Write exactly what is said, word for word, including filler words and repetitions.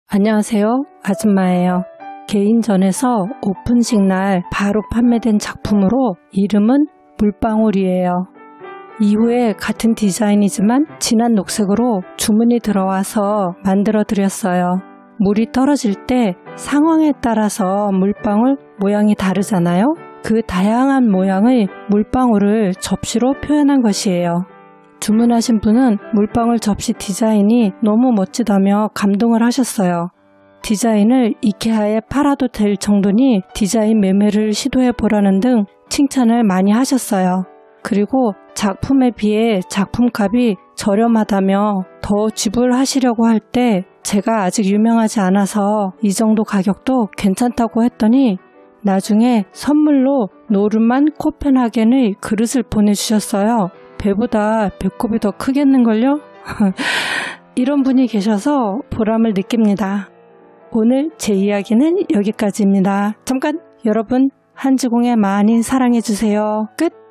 안녕하세요. 아줌마예요. 개인전에서 오픈식 날 바로 판매된 작품으로 이름은 물방울이에요. 이후에 같은 디자인이지만 진한 녹색으로 주문이 들어와서 만들어 드렸어요. 물이 떨어질 때 상황에 따라서 물방울 모양이 다르잖아요. 그 다양한 모양의 물방울을 접시로 표현한 것이에요. 주문하신 분은 물방울 접시 디자인이 너무 멋지다며 감동을 하셨어요. 디자인을 이케아에 팔아도 될 정도니 디자인 매매를 시도해 보라는 등 칭찬을 많이 하셨어요. 그리고 작품에 비해 작품값이 저렴하다며 더 지불하시려고 할 때 제가 아직 유명하지 않아서 이 정도 가격도 괜찮다고 했더니 나중에 선물로 노르만 코펜하겐의 그릇을 보내주셨어요. 배보다 배꼽이 더 크겠는걸요? 이런 분이 계셔서 보람을 느낍니다. 오늘 제 이야기는 여기까지입니다. 잠깐! 여러분, 한지공예 많이 사랑해주세요. 끝!